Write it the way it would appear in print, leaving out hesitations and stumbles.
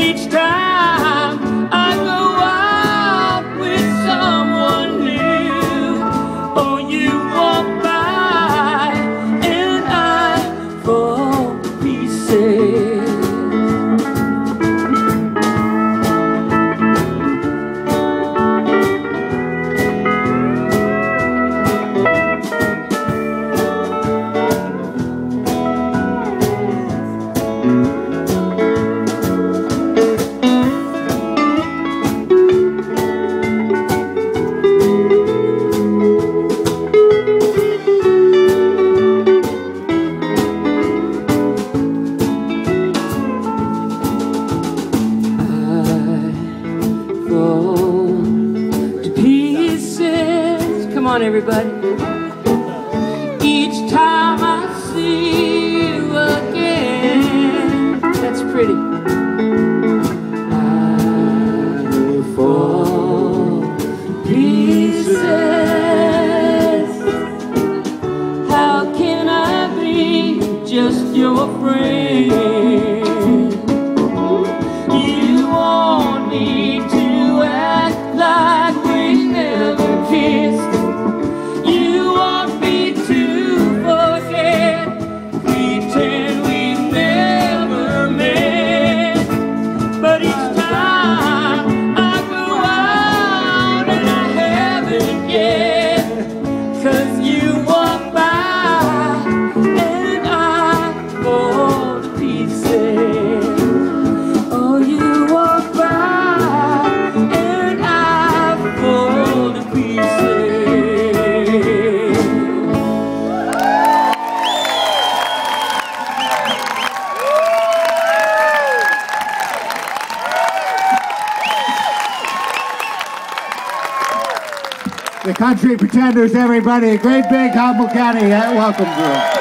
each time I go out with someone new, oh, you walk by and I fall to pieces. Come on, everybody. Each time I see you again, that's pretty. I fall to pieces. How can I be just your friend? You want me to act like we never kissed. The Country Pretenders, everybody. A great big Humboldt County welcome to them.